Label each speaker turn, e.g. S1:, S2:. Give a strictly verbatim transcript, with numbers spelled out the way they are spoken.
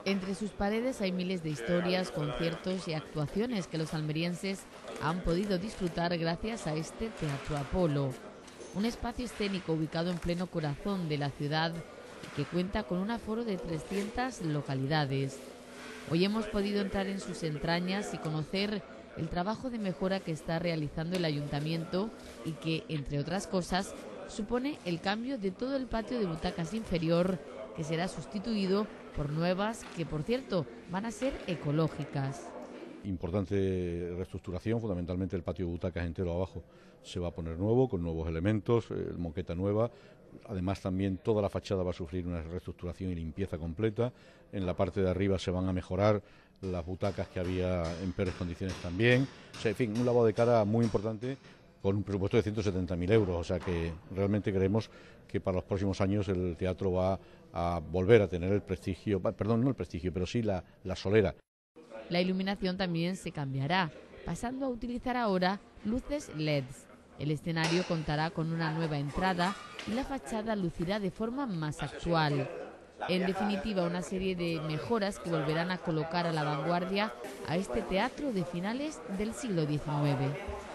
S1: Entre sus paredes hay miles de historias, conciertos y actuaciones que los almerienses han podido disfrutar gracias a este Teatro Apolo. Un espacio escénico ubicado en pleno corazón de la ciudad y que cuenta con un aforo de trescientas localidades. Hoy hemos podido entrar en sus entrañas y conocer el trabajo de mejora que está realizando el ayuntamiento y que, entre otras cosas, supone el cambio de todo el patio de butacas inferior, que será sustituido por nuevas que, por cierto, van a ser ecológicas.
S2: Importante reestructuración, fundamentalmente el patio de butacas entero abajo se va a poner nuevo, con nuevos elementos, eh, moqueta nueva. Además también toda la fachada va a sufrir una reestructuración y limpieza completa. En la parte de arriba se van a mejorar las butacas que había en peores condiciones también. O sea, en fin, un lavado de cara muy importante con un presupuesto de ciento setenta mil euros. O sea que realmente creemos que para los próximos años el teatro va a volver a tener el prestigio, perdón, no el prestigio, pero sí la, la solera.
S1: La iluminación también se cambiará, pasando a utilizar ahora luces L E Ds. El escenario contará con una nueva entrada y la fachada lucirá de forma más actual. En definitiva, una serie de mejoras que volverán a colocar a la vanguardia a este teatro de finales del siglo diecinueve.